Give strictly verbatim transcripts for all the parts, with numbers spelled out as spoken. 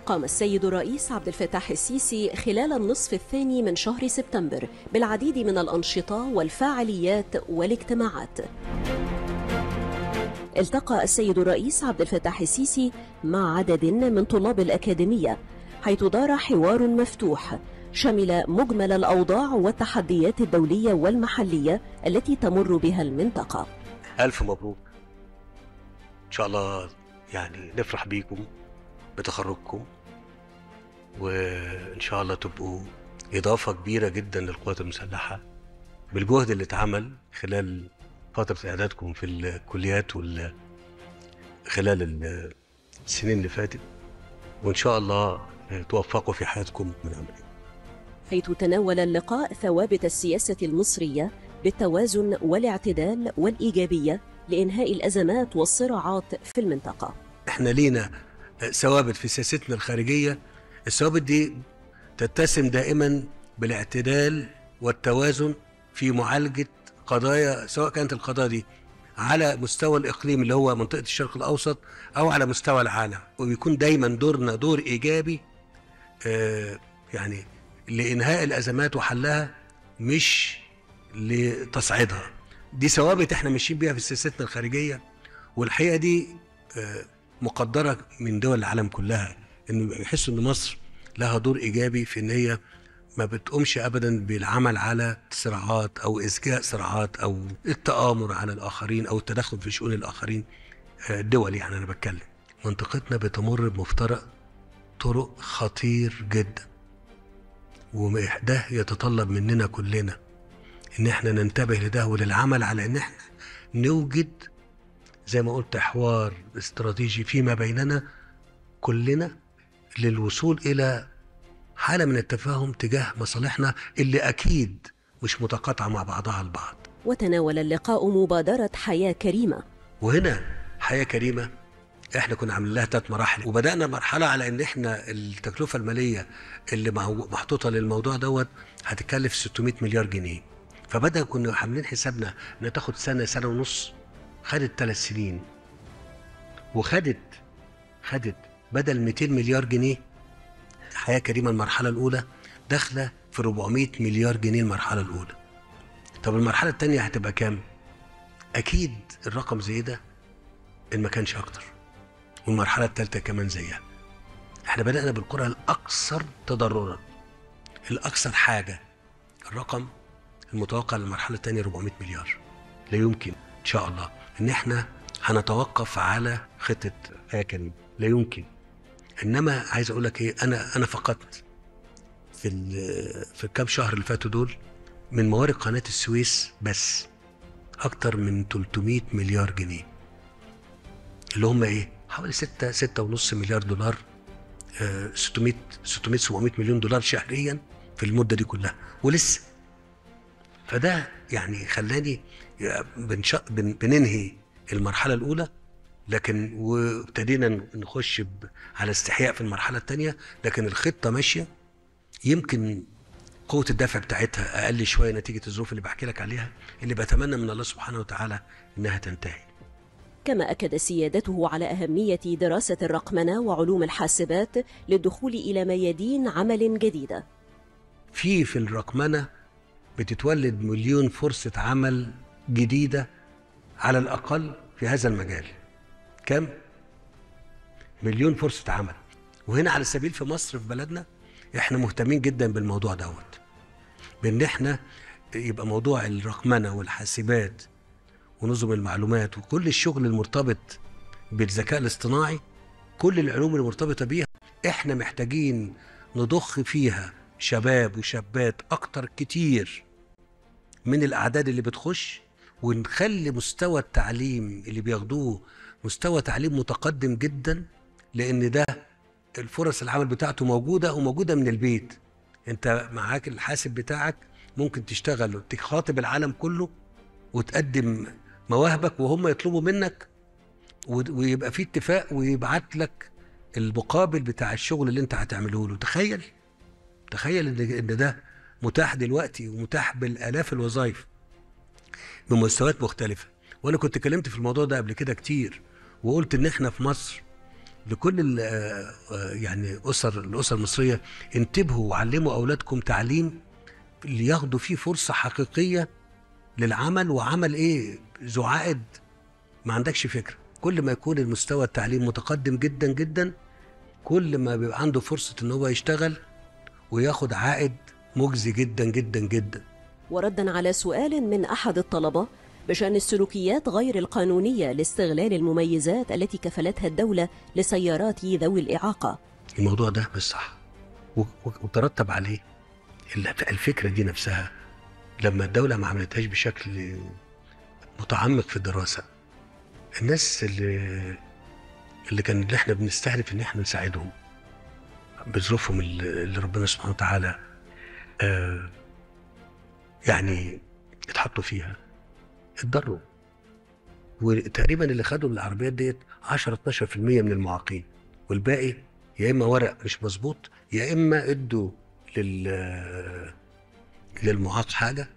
قام السيد الرئيس عبد الفتاح السيسي خلال النصف الثاني من شهر سبتمبر بالعديد من الأنشطة والفعاليات والاجتماعات. التقى السيد الرئيس عبد الفتاح السيسي مع عدد من طلاب الأكاديمية، حيث دار حوار مفتوح شمل مجمل الأوضاع والتحديات الدولية والمحلية التي تمر بها المنطقة. ألف مبروك، إن شاء الله يعني نفرح بيكم بتخرجكم، وإن شاء الله تبقوا إضافة كبيرة جدا للقوات المسلحة بالجهد اللي اتعمل خلال فترة إعدادكم في الكليات وال خلال السنين اللي فاتت، وإن شاء الله توفقوا في حياتكم من أمركم. حيث تناول اللقاء ثوابت السياسة المصرية بالتوازن والاعتدال والإيجابية لإنهاء الأزمات والصراعات في المنطقة. احنا لينا ثوابت في سياستنا الخارجية، الثوابت دي تتسم دائما بالاعتدال والتوازن في معالجة قضايا، سواء كانت القضايا دي على مستوى الإقليم اللي هو منطقة الشرق الأوسط أو على مستوى العالم، وبيكون دايما دورنا دور إيجابي آه يعني لإنهاء الأزمات وحلها مش لتصعيدها. دي ثوابت احنا ماشيين بيها في سياستنا الخارجية، والحقيقة دي آه مقدرة من دول العالم كلها، إنه يحسوا إن مصر لها دور إيجابي في إن هي ما بتقومش أبدا بالعمل على صراعات أو إزجاء صراعات أو التآمر على الآخرين أو التدخل في شؤون الآخرين. الدول يعني أنا بتكلم منطقتنا بتمر بمفترق طرق خطير جدا، وده يتطلب مننا كلنا إن احنا ننتبه لده وللعمل على إن احنا نوجد زي ما قلت حوار استراتيجي فيما بيننا كلنا للوصول إلى حالة من التفاهم تجاه مصالحنا اللي أكيد مش متقاطعة مع بعضها البعض. وتناول اللقاء مبادرة حياة كريمة، وهنا حياة كريمة احنا كنا عاملين لها ثلاث مراحل، وبدأنا مرحلة على ان احنا التكلفة المالية اللي محطوطة للموضوع دوت هتكلف ستمائة مليار جنيه، فبدأ كنا عاملين حسابنا انها تاخد سنة سنة ونص، خدت ثلاث سنين، وخدت خدت بدل مئتين مليار جنيه حياة كريمة المرحلة الأولى داخلة في أربعمائة مليار جنيه المرحلة الأولى. طب المرحلة الثانية هتبقى كام؟ أكيد الرقم زي ده إن ما كانش أكتر، والمرحلة الثالثة كمان زيها. إحنا بدأنا بالقرى الأكثر تضررا، الأكثر حاجة. الرقم المتوقع للمرحلة الثانية أربعمائة مليار. لا يمكن إن شاء الله إن إحنا هنتوقف على خطة حياة كريمة، لا يمكن. انما عايز اقول لك ايه، انا انا فقدت في في الكام شهر اللي فاتوا دول من موارد قناه السويس بس اكتر من ثلاثمائة مليار جنيه، اللي هم ايه حوالي ستة ستة ونص مليار دولار، آه ستمائة ستمائة سبعمائة مليون دولار شهريا في المده دي كلها ولسه. فده يعني خلاني بن بننهي المرحله الاولى، لكن وابتدينا نخش على استحياء في المرحله الثانيه، لكن الخطه ماشيه. يمكن قوه الدفع بتاعتها اقل شويه نتيجه الظروف اللي بحكي لك عليها، اللي بتمنى من الله سبحانه وتعالى انها تنتهي. كما اكد سيادته على اهميه دراسه الرقمنه وعلوم الحاسبات للدخول الى ميادين عمل جديده. في في الرقمنه بتتولد مليون فرصه عمل جديده على الاقل في هذا المجال. كم؟ مليون فرصة عمل. وهنا على السبيل في مصر في بلدنا احنا مهتمين جدا بالموضوع دوت، بان احنا يبقى موضوع الرقمنة والحاسبات ونظم المعلومات وكل الشغل المرتبط بالذكاء الاصطناعي، كل العلوم المرتبطة بيها احنا محتاجين نضخ فيها شباب وشابات اكتر كتير من الاعداد اللي بتخش، ونخلي مستوى التعليم اللي بياخدوه مستوى تعليم متقدم جدا، لان ده الفرص العمل بتاعته موجوده وموجوده من البيت. انت معاك الحاسب بتاعك ممكن تشتغل وتخاطب العالم كله وتقدم مواهبك وهم يطلبوا منك، ويبقى في اتفاق ويبعت لك المقابل بتاع الشغل اللي انت هتعمله له. تخيل تخيل ان ده متاح دلوقتي ومتاح بالالاف الوظائف بمستويات مختلفه. وانا كنت اتكلمت في الموضوع ده قبل كده كتير، وقلت ان احنا في مصر لكل يعني اسر الاسر المصريه، انتبهوا وعلموا اولادكم تعليم اللي ياخدوا فيه فرصه حقيقيه للعمل، وعمل ايه ذو عائد ما عندكش فكره. كل ما يكون المستوى التعليم متقدم جدا جدا، كل ما بيبقى عنده فرصه ان هو يشتغل وياخد عائد مجزي جدا جدا جدا. وردا على سؤال من احد الطلبه بشان السلوكيات غير القانونيه لاستغلال المميزات التي كفلتها الدوله لسيارات ذوي الاعاقه، الموضوع ده مش صح، وترتب عليه الفكره دي نفسها لما الدوله ما عملتهاش بشكل متعمق في الدراسه. الناس اللي اللي كان اللي احنا بنستهدف ان احنا نساعدهم بظروفهم اللي ربنا سبحانه وتعالى آه يعني اتحطوا فيها، اتضروا. وتقريبا اللي خدوا من العربيات ديت عشرة اتناشر في المية من المعاقين، والباقي يا اما ورق مش مظبوط، يا اما ادوا لل للمعاق حاجه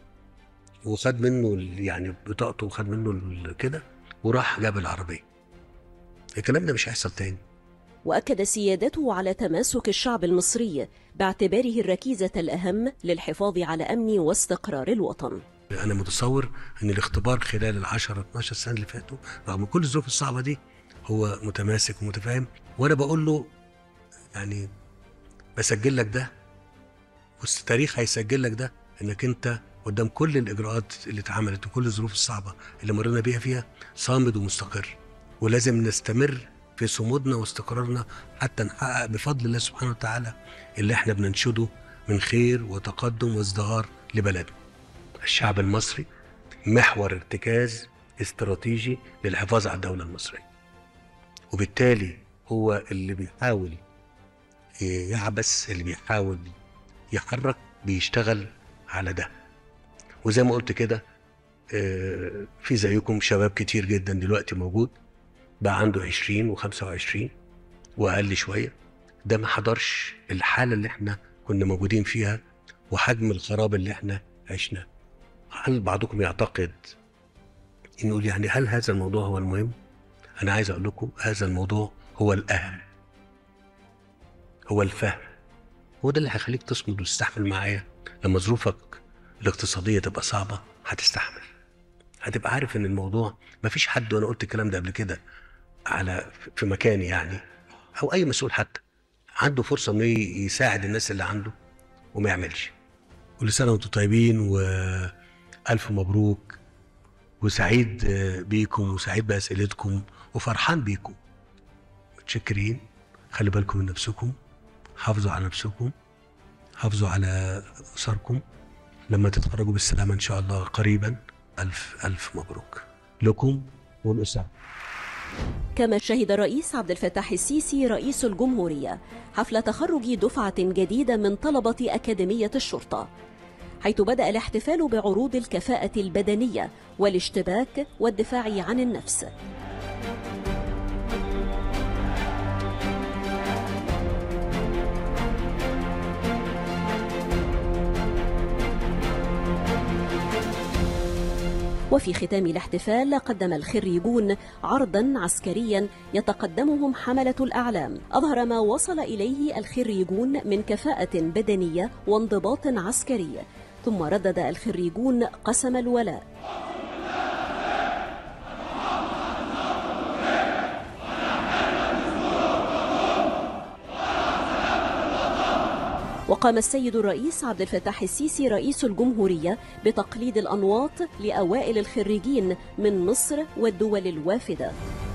وخد منه يعني بطاقته وخد منه كده وراح جاب العربيه. الكلام ده مش هيحصل تاني. وأكد سيادته على تماسك الشعب المصري باعتباره الركيزة الأهم للحفاظ على أمن واستقرار الوطن. أنا متصور أن الاختبار خلال العشرة اتناشر سنة اللي فاتوا رغم كل الظروف الصعبة دي هو متماسك ومتفاهم. وأنا بقول له يعني بسجل لك ده، والتاريخ هيسجل لك ده، أنك أنت قدام كل الإجراءات اللي اتعملت وكل الظروف الصعبة اللي مرينا بيها فيها صامد ومستقر. ولازم نستمر في صمودنا واستقرارنا حتى نحقق بفضل الله سبحانه وتعالى اللي احنا بننشده من خير وتقدم وازدهار لبلدنا. الشعب المصري محور ارتكاز استراتيجي للحفاظ على الدولة المصرية، وبالتالي هو اللي بيحاول يعبس، اللي بيحاول يحرك، بيشتغل على ده. وزي ما قلت كده في زيكم شباب كتير جدا دلوقتي موجود بقى عنده عشرين وخمسة وعشرين وأقل شوية، ده ما حضرش الحالة اللي احنا كنا موجودين فيها وحجم الخراب اللي احنا عشناه. هل بعضكم يعتقد نقول يعني هل هذا الموضوع هو المهم؟ أنا عايز أقول لكم هذا الموضوع هو الأهم، هو الفهم، هو ده اللي هيخليك تصمد وتستحمل معايا. لما ظروفك الاقتصادية تبقى صعبة هتستحمل، هتبقى عارف ان الموضوع مفيش حد، وانا قلت الكلام ده قبل كده على في مكاني يعني، او اي مسؤول حتى عنده فرصه انه يساعد الناس اللي عنده وما يعملش. كل سنه وانتم طيبين والف مبروك، وسعيد بيكم وسعيد باسئلتكم وفرحان بيكم. متشكرين. خلي بالكم من نفسكم، حافظوا على نفسكم، حافظوا على اسركم. لما تتخرجوا بالسلامه ان شاء الله قريبا، ألف ألف مبروك لكم والأسرة. كما شهد الرئيس عبد الفتاح السيسي رئيس الجمهورية حفل تخرج دفعة جديدة من طلبة أكاديمية الشرطة، حيث بدأ الاحتفال بعروض الكفاءة البدنية والاشتباك والدفاع عن النفس. وفي ختام الاحتفال قدم الخريجون عرضا عسكريا يتقدمهم حملة الأعلام، أظهر ما وصل إليه الخريجون من كفاءة بدنية وانضباط عسكري، ثم ردد الخريجون قسم الولاء. وقام السيد الرئيس عبد الفتاح السيسي رئيس الجمهورية بتقليد الأنواط لأوائل الخريجين من مصر والدول الوافدة.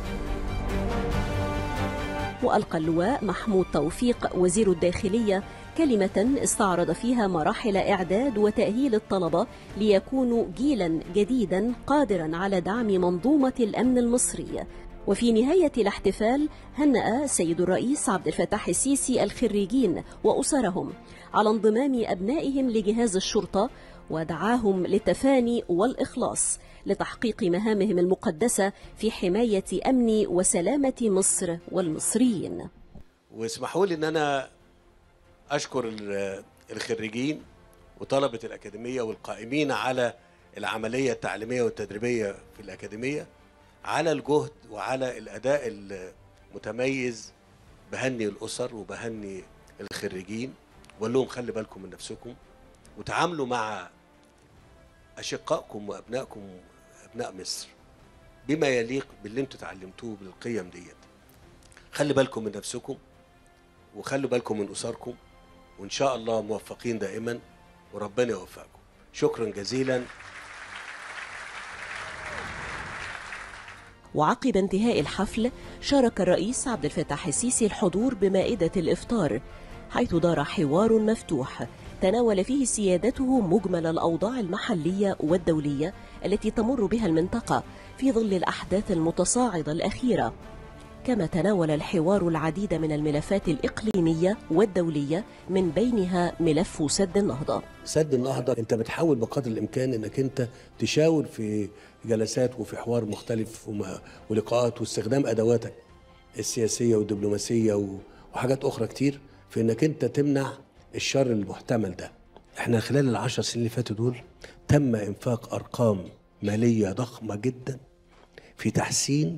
وألقى اللواء محمود توفيق وزير الداخلية كلمة استعرض فيها مراحل إعداد وتأهيل الطلبة ليكونوا جيلا جديدا قادرا على دعم منظومة الأمن المصري. وفي نهاية الاحتفال هنأ السيد الرئيس عبد الفتاح السيسي الخريجين وأسرهم على انضمام أبنائهم لجهاز الشرطة، ودعاهم للتفاني والإخلاص لتحقيق مهامهم المقدسة في حماية أمن وسلامة مصر والمصريين. واسمحوا لي أن أنا أشكر الخريجين وطلبة الأكاديمية والقائمين على العملية التعليمية والتدريبية في الأكاديمية على الجهد وعلى الأداء متميز. بهني الأسر وبهني الخريجين وأقول لهم خلي بالكم من نفسكم وتعاملوا مع أشقائكم وأبنائكم أبناء مصر بما يليق باللي انتوا اتعلمتوه بالقيم ديت. خلي بالكم من نفسكم وخلوا بالكم من أسركم، وإن شاء الله موفقين دائما وربنا يوفقكم. شكرا جزيلا. وعقب انتهاء الحفل شارك الرئيس عبد الفتاح السيسي الحضور بمائدة الإفطار، حيث دار حوار مفتوح تناول فيه سيادته مجمل الأوضاع المحلية والدولية التي تمر بها المنطقة في ظل الأحداث المتصاعدة الأخيرة. كما تناول الحوار العديد من الملفات الإقليمية والدولية من بينها ملف سد النهضة. سد النهضة انت بتحاول بقدر الامكان انك انت تشاور في جلسات وفي حوار مختلف ولقاءات واستخدام ادواتك السياسية والدبلوماسية وحاجات اخرى كتير في انك انت تمنع الشر المحتمل ده. احنا خلال العشر سنين اللي فاتوا دول تم انفاق ارقام مالية ضخمة جدا في تحسين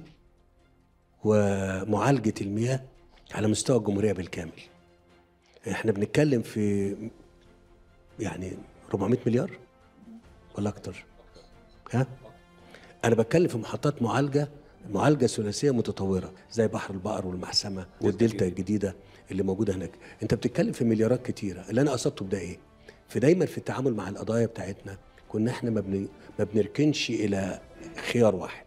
ومعالجة المياه على مستوى الجمهورية بالكامل. احنا بنتكلم في يعني أربعمائة مليار ولا اكتر؟ ها؟ انا بتكلم في محطات معالجة معالجة ثلاثية متطورة زي بحر البقر والمحسمة والدلتا الجديدة اللي موجودة هناك. انت بتتكلم في مليارات كتيرة. اللي انا قصدته بده ايه؟ في دايما في التعامل مع القضايا بتاعتنا كنا احنا ما بن... ما بنركنش الى خيار واحد.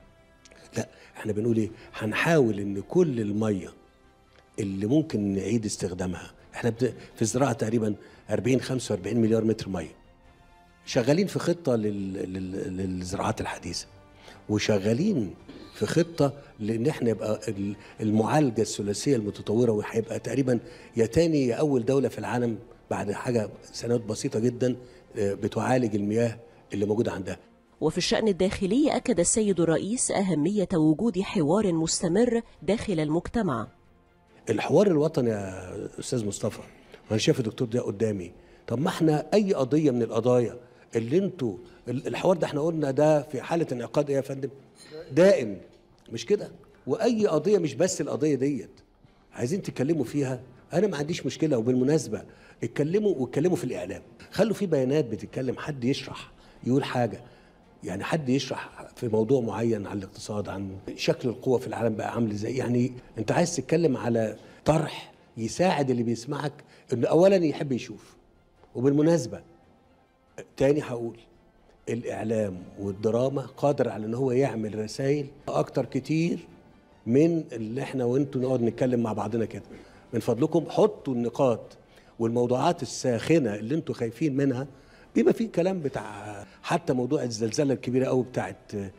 لا، احنا بنقول ايه؟ هنحاول ان كل الميه اللي ممكن نعيد استخدامها، احنا في الزراعه تقريبا أربعين خمسة وأربعين مليار متر ميه. شغالين في خطه لل... لل... للزراعات الحديثه، وشغالين في خطه لان احنا يبقى المعالجه الثلاثيه المتطوره، وهيبقى تقريبا يا تاني يا اول دوله في العالم بعد حاجه سنوات بسيطه جدا بتعالج المياه اللي موجوده عندها. وفي الشأن الداخلي أكد السيد الرئيس أهمية وجود حوار مستمر داخل المجتمع. الحوار الوطني يا أستاذ مصطفى، وأنا شايف الدكتور ده قدامي، طب ما احنا أي قضية من القضايا اللي انتوا الحوار ده احنا قلنا ده في حالة انعقاد ايه يا فندم؟ دائم، مش كده؟ وأي قضية مش بس القضية ديت عايزين تتكلموا فيها، أنا ما عنديش مشكلة. وبالمناسبة اتكلموا واتكلموا في الإعلام، خلوا في بيانات بتتكلم، حد يشرح يقول حاجة، يعني حد يشرح في موضوع معين عن الاقتصاد، عن شكل القوة في العالم بقى عامل ازاي. يعني انت عايز تتكلم على طرح يساعد اللي بيسمعك انه اولا يحب يشوف. وبالمناسبة تاني هقول الاعلام والدراما قادر على ان هو يعمل رسائل اكتر كتير من اللي احنا وانتوا نقعد نتكلم مع بعضنا كده. من فضلكم حطوا النقاط والموضوعات الساخنة اللي انتوا خايفين منها، بيبقى في كلام بتاع حتى موضوع الزلزال الكبيره قوي بتاعت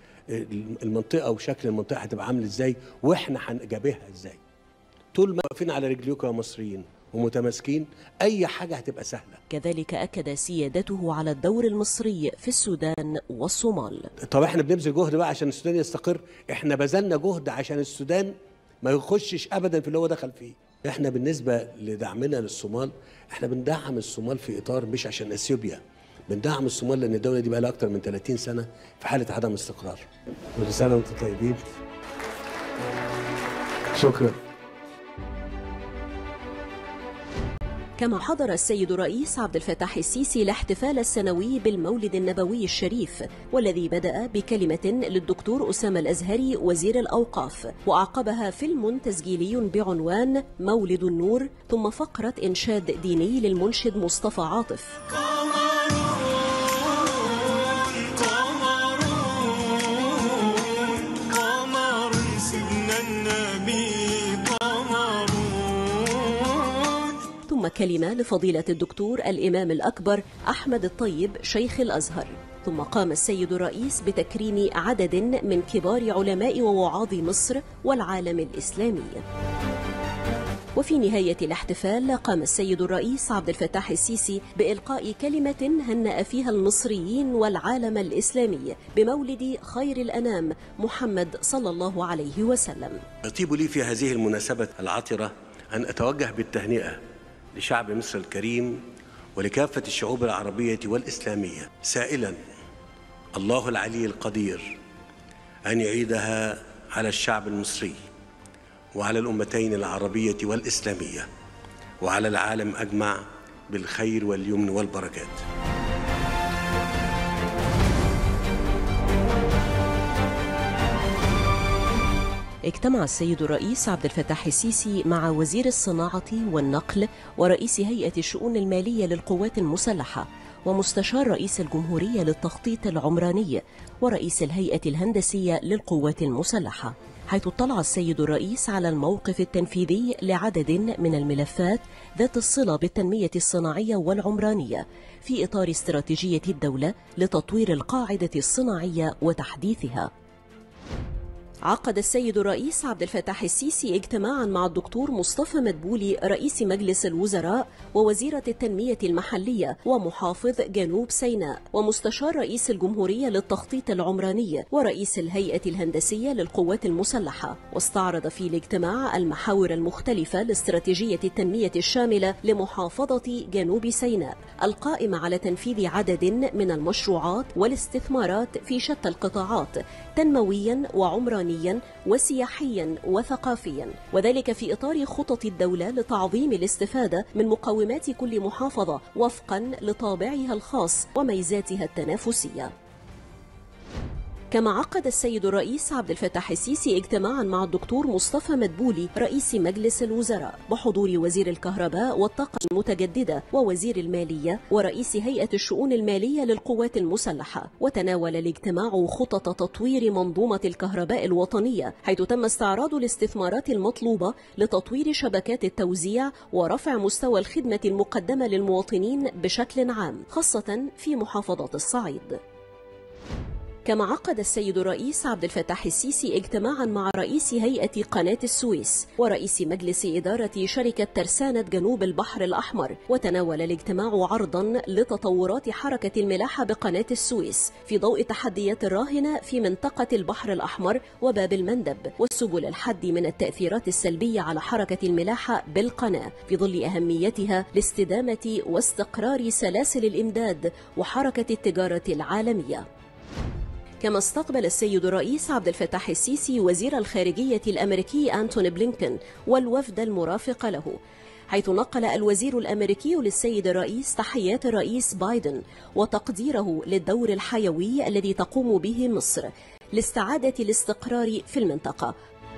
المنطقه وشكل المنطقه هتبقى عامل ازاي واحنا هنجابهها ازاي. طول ما واقفين على رجليكم يا مصريين ومتماسكين اي حاجه هتبقى سهله. كذلك اكد سيادته على الدور المصري في السودان والصومال. طب احنا بنبذل جهد بقى عشان السودان يستقر، احنا بذلنا جهد عشان السودان ما يخشش ابدا في اللي هو دخل فيه. احنا بالنسبه لدعمنا للصومال احنا بندعم الصومال في اطار مش عشان اثيوبيا، بندعم الصومال لان الدوله دي بقى لها اكتر من ثلاثين سنه في حاله عدم استقرار. كل سنه وانتم طيبين. شكرا. كما حضر السيد الرئيس عبد الفتاح السيسي الاحتفال السنوي بالمولد النبوي الشريف، والذي بدأ بكلمة للدكتور أسامة الأزهري وزير الأوقاف، وأعقبها فيلم تسجيلي بعنوان مولد النور، ثم فقرة إنشاد ديني للمنشد مصطفى عاطف. ثم كلمة لفضيلة الدكتور الإمام الأكبر أحمد الطيب شيخ الأزهر. ثم قام السيد الرئيس بتكريم عدد من كبار علماء ووعاظ مصر والعالم الإسلامي. وفي نهاية الاحتفال قام السيد الرئيس عبد الفتاح السيسي بإلقاء كلمة هنأ فيها المصريين والعالم الإسلامي بمولد خير الأنام محمد صلى الله عليه وسلم. يطيب لي في هذه المناسبة العطرة أن أتوجه بالتهنئة لشعب مصر الكريم ولكافة الشعوب العربية والإسلامية، سائلا الله العلي القدير أن يعيدها على الشعب المصري وعلى الأمتين العربية والإسلامية وعلى العالم أجمع بالخير واليمن والبركات. اجتمع السيد الرئيس عبد الفتاح السيسي مع وزير الصناعة والنقل ورئيس هيئة الشؤون المالية للقوات المسلحة ومستشار رئيس الجمهورية للتخطيط العمراني ورئيس الهيئة الهندسية للقوات المسلحة، حيث اطلع السيد الرئيس على الموقف التنفيذي لعدد من الملفات ذات الصلة بالتنمية الصناعية والعمرانية في إطار استراتيجية الدولة لتطوير القاعدة الصناعية وتحديثها. عقد السيد الرئيس عبد الفتاح السيسي اجتماعا مع الدكتور مصطفى مدبولي رئيس مجلس الوزراء ووزيرة التنمية المحلية ومحافظ جنوب سيناء ومستشار رئيس الجمهورية للتخطيط العمراني ورئيس الهيئة الهندسية للقوات المسلحة، واستعرض في الاجتماع المحاور المختلفة لاستراتيجية التنمية الشاملة لمحافظة جنوب سيناء القائمة على تنفيذ عدد من المشروعات والاستثمارات في شتى القطاعات تنمويا وعمرانيا وسياحيا وثقافيا، وذلك في إطار خطط الدولة لتعظيم الاستفادة من مقومات كل محافظة وفقا لطابعها الخاص وميزاتها التنافسية. كما عقد السيد الرئيس عبد الفتاح السيسي اجتماعا مع الدكتور مصطفى مدبولي رئيس مجلس الوزراء بحضور وزير الكهرباء والطاقة المتجددة ووزير المالية ورئيس هيئة الشؤون المالية للقوات المسلحة، وتناول الاجتماع خطط تطوير منظومة الكهرباء الوطنية، حيث تم استعراض الاستثمارات المطلوبة لتطوير شبكات التوزيع ورفع مستوى الخدمة المقدمة للمواطنين بشكل عام، خاصة في محافظات الصعيد. كما عقد السيد الرئيس عبد الفتاح السيسي اجتماعا مع رئيس هيئة قناة السويس ورئيس مجلس إدارة شركة ترسانة جنوب البحر الأحمر، وتناول الاجتماع عرضا لتطورات حركة الملاحة بقناة السويس في ضوء التحديات الراهنة في منطقة البحر الأحمر وباب المندب وسبل الحد من التأثيرات السلبية على حركة الملاحة بالقناة في ظل أهميتها لاستدامة واستقرار سلاسل الإمداد وحركة التجارة العالمية. كما استقبل السيد الرئيس عبد الفتاح السيسي وزير الخارجية الأمريكي أنتوني بلينكن والوفد المرافق له، حيث نقل الوزير الأمريكي للسيد الرئيس تحيات الرئيس بايدن وتقديره للدور الحيوي الذي تقوم به مصر لاستعادة الاستقرار في المنطقة.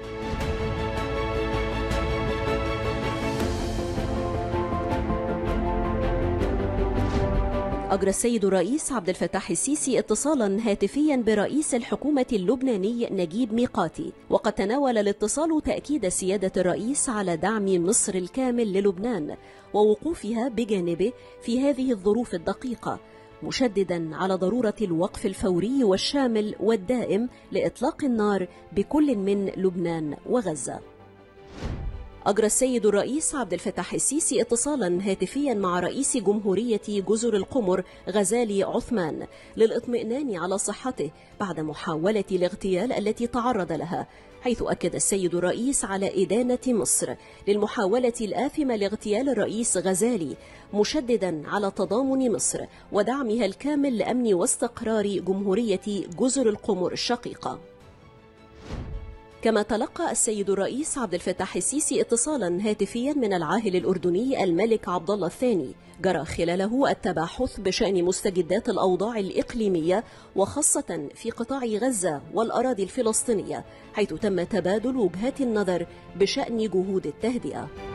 أجرى السيد الرئيس عبد الفتاح السيسي اتصالا هاتفيا برئيس الحكومة اللبناني نجيب ميقاتي، وقد تناول الاتصال تأكيد سيادة الرئيس على دعم مصر الكامل للبنان ووقوفها بجانبه في هذه الظروف الدقيقة، مشددا على ضرورة الوقف الفوري والشامل والدائم لإطلاق النار بكل من لبنان وغزة. أجرى السيد الرئيس عبد الفتاح السيسي اتصالا هاتفيا مع رئيس جمهورية جزر القمر غزالي عثمان للإطمئنان على صحته بعد محاولة الاغتيال التي تعرض لها، حيث أكد السيد الرئيس على إدانة مصر للمحاولة الآثمة لاغتيال الرئيس غزالي، مشددا على تضامن مصر ودعمها الكامل لأمن واستقرار جمهورية جزر القمر الشقيقة. كما تلقى السيد الرئيس عبد الفتاح السيسي اتصالا هاتفيا من العاهل الأردني الملك عبد الله الثاني جرى خلاله التباحث بشأن مستجدات الأوضاع الإقليمية وخاصة في قطاع غزة والأراضي الفلسطينية، حيث تم تبادل وجهات النظر بشأن جهود التهدئة.